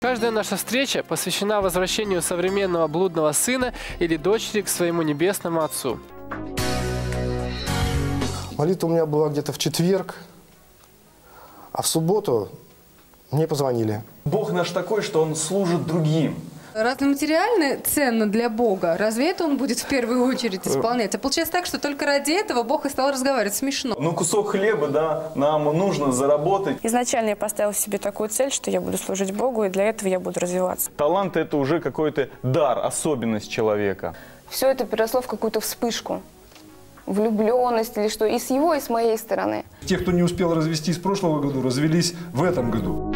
Каждая наша встреча посвящена возвращению современного блудного сына или дочери к своему небесному Отцу. Молитва у меня была где-то в четверг, а в субботу мне позвонили. Бог наш такой, что Он служит другим. Разве материально ценно для Бога? Разве это Он будет в первую очередь исполнять? А получается так, что только ради этого Бог и стал разговаривать. Смешно. Ну, кусок хлеба, да, нам нужно заработать. Изначально я поставила себе такую цель, что я буду служить Богу, и для этого я буду развиваться. Талант – это уже какой-то дар, особенность человека. Все это переросло в какую-то вспышку, влюбленность или что, и с его, и с моей стороны. Те, кто не успел развестись в прошлом году, развелись в этом году.